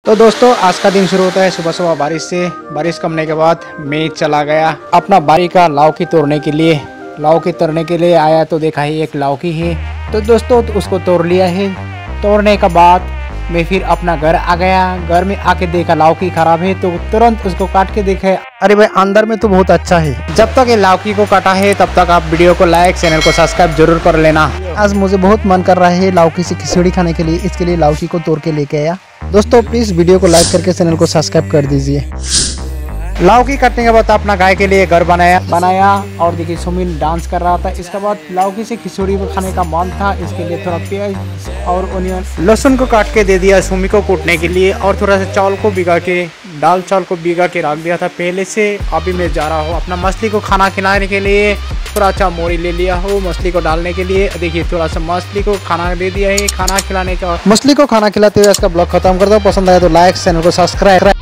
तो दोस्तों आज का दिन शुरू होता है सुबह सुबह बारिश से। बारिश कमने के बाद मैं चला गया अपना बारी का लौकी तोड़ने के लिए। लौकी तोड़ने के लिए आया तो देखा ही एक लौकी है, तो दोस्तों उसको तोड़ लिया है। तोड़ने के बाद मैं फिर अपना घर आ गया। घर में आके देखा लौकी खराब है, तो तुरंत उसको काट के देखा, अरे भाई अंदर में तो बहुत अच्छा है। जब तक ये लौकी को काटा है तब तक आप वीडियो को लाइक, चैनल को सब्सक्राइब जरूर कर लेना। आज मुझे बहुत मन कर रहा है लौकी से खिचड़ी खाने के लिए, इसके लिए लौकी को तोड़ के लेके आया। दोस्तों प्लीज वीडियो को लाइक करके चैनल को सब्सक्राइब कर दीजिए। लौकी काटने के बाद अपना गाय के लिए घर बनाया और देखिए सुमिन डांस कर रहा था। इसके बाद लौकी से खिचड़ी खाने का मन था, इसके लिए थोड़ा प्याज और ओनियन लहसुन को काट के दे दिया सुमी को कूटने के लिए, और थोड़ा सा चावल को भिगा के दाल चावल को भिगा के रख दिया था पहले से। अभी मैं जा रहा हूँ अपना मछली को खाना खिलाने के लिए। थोड़ा अच्छा मोरी ले लिया हो मछली को डालने के लिए। देखिए थोड़ा सा मछली को खाना दे दिया है। खाना खिलाने का मछली को खाना खिलाते हुए इसका ब्लॉग खत्म कर दो। पसंद आया तो लाइक, चैनल को सब्सक्राइब।